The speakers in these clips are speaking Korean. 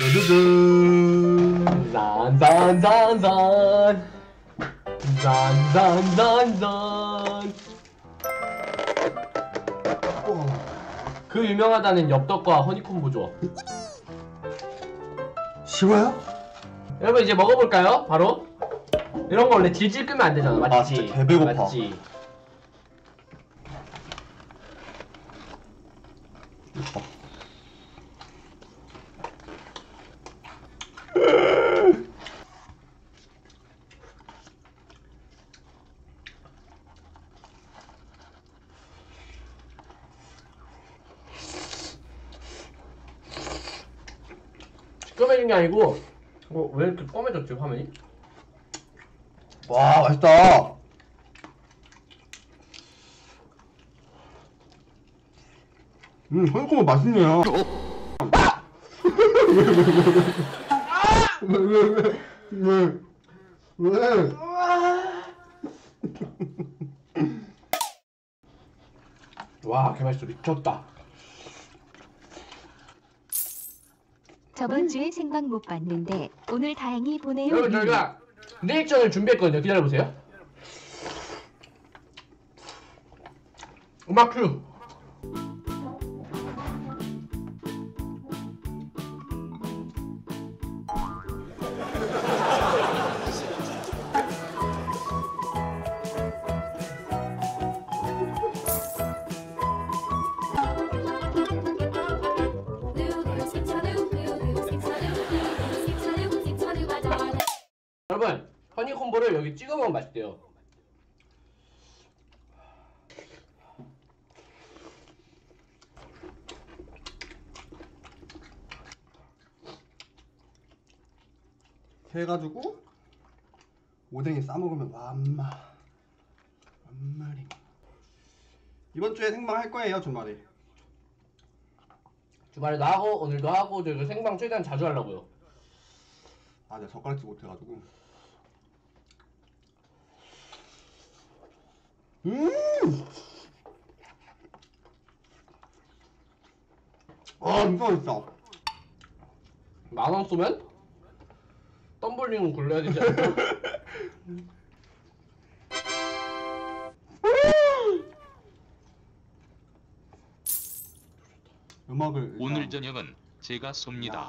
두두두. 잔잔잔잔 잔잔잔잔. 그 유명하다는 엽떡과 허니콤보 조합. 쉬워요? 여러분 이제 먹어볼까요? 바로? 이런 거 원래 질질 끄면 안 되잖아, 맞지? 아, 진짜 개배고파. 맞지? 시꺼매진 게 아니고 왜 이렇게 검해졌지 화면이? 와, 맛있다. 허니콤보 맛있네요. 왜? 와, 개맛있어. 미쳤다. 저번 주에 생방 못 봤는데 오늘 다행히 보내요. 여러분 저희가 리액션을 준비했거든요. 기다려보세요. 음악 큐. 여러분 허니콤보를 여기 찍어 먹으면 맛있대요. 해가지고 오뎅에 싸먹으면 완마리. 이번 주에 생방 할 거예요, 주말에. 주말에도 하고 오늘도 하고 저희가 생방 최대한 자주 하려고요. 아, 내가 젓가락질 못해가지고. 와, 진짜 맛있다. 10,000원 쏘면 덤블링은 굴려야 되지 않을까? 음악을 오늘 저녁은 제가 쏩니다.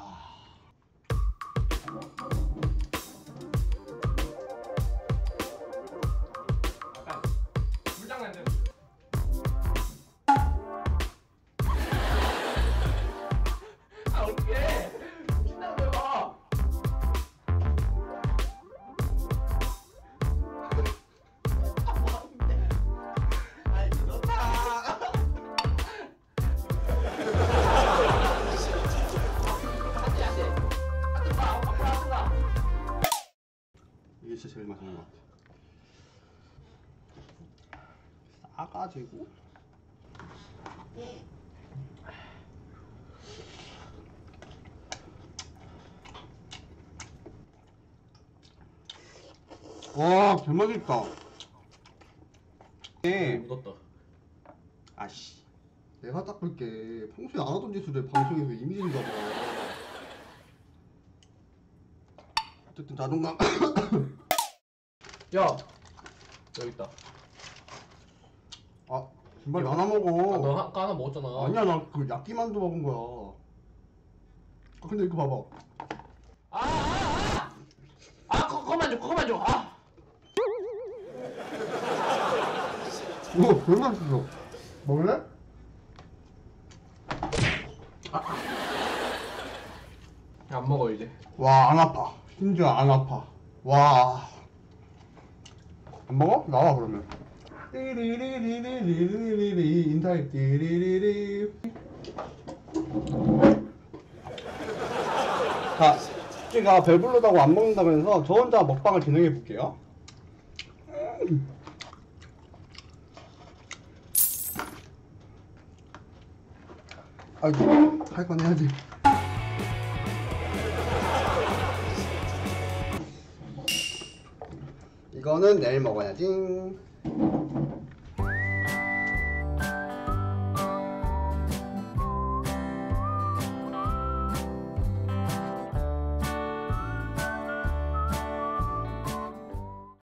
아 어떡해. 신나고 해봐. 이게 진짜 제일 맛있는 것 같아. 싸가지고. 와, 개맛있다. 묻었다. 아씨, 내가 닦을게. 평소에 안 하던 짓을 방송에서 이미지인가 봐. 어쨌든 자존감. 야 여기 있다. 아, 정말 하나 먹어. 너 아까 하나 먹었잖아. 아니야, 나 그 야끼만두 먹은 거야. 아, 근데 이거 봐봐. 그거만 줘, 그거만 줘. 아. 이거 별 맛있어. 먹을래? 안 먹어 이제. 와, 안 아파. 심지어 안 아파. 와. 안 먹어? 나와 그러면. 띠리리리리리리리리 인사해. 띠리리리. 자, 제가 배불러다고 안 먹는다면서 저 혼자 먹방을 진행해 볼게요. 아이고, 할 건 해야지. 이거는 내일 먹어야지.